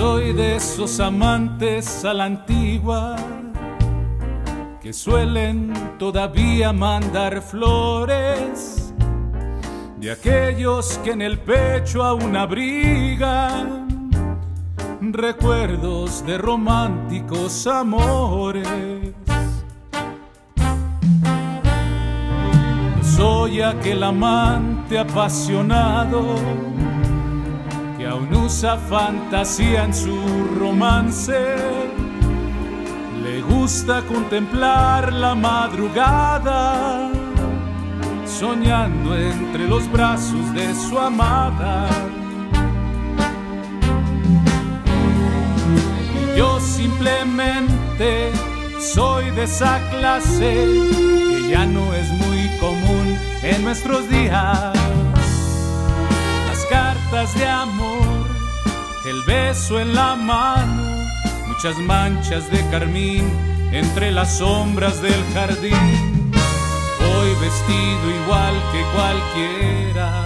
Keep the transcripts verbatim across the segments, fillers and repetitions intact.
soy de esos amantes a la antigua que suelen todavía mandar flores, de aquellos que en el pecho aún abrigan recuerdos de románticos amores. Soy aquel amante apasionado que aún usa fantasía en su romance. Le gusta contemplar la madrugada, soñando entre los brazos de su amada. Y yo simplemente soy de esa clase que ya no es muy común en nuestros días. Las cartas de amor, el beso en la mano, muchas manchas de carmín entre las sombras del jardín. Voy vestido igual que cualquiera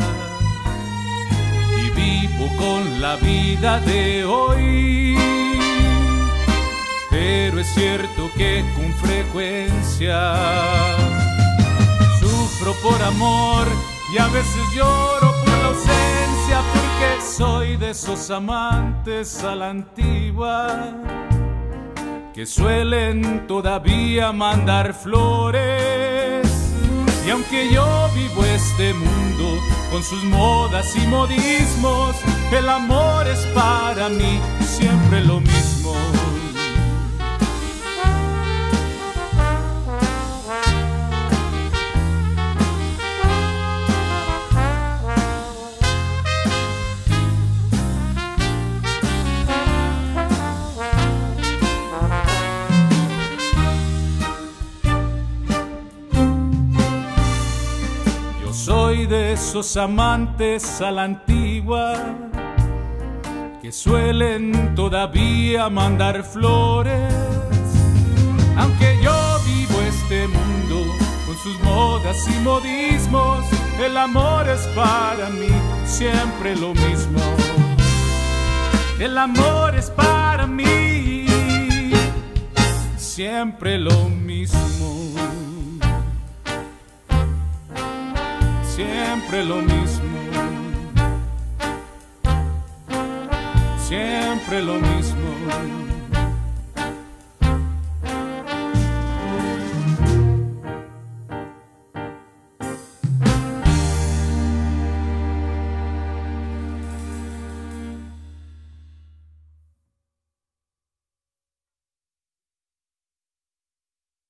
y vivo con la vida de hoy. Pero es cierto que con frecuencia sufro por amor y a veces lloro por la ausencia, porque soy de esos amantes a la antigua que suelen todavía mandar flores. Y aunque yo vivo este mundo con sus modas y modismos, el amor es para mí siempre lo mismo. Soy de esos amantes a la antigua que suelen todavía mandar flores. Aunque yo vivo este mundo con sus modas y modismos, el amor es para mí siempre lo mismo. El amor es para mí siempre lo mismo. Siempre lo mismo, siempre lo mismo.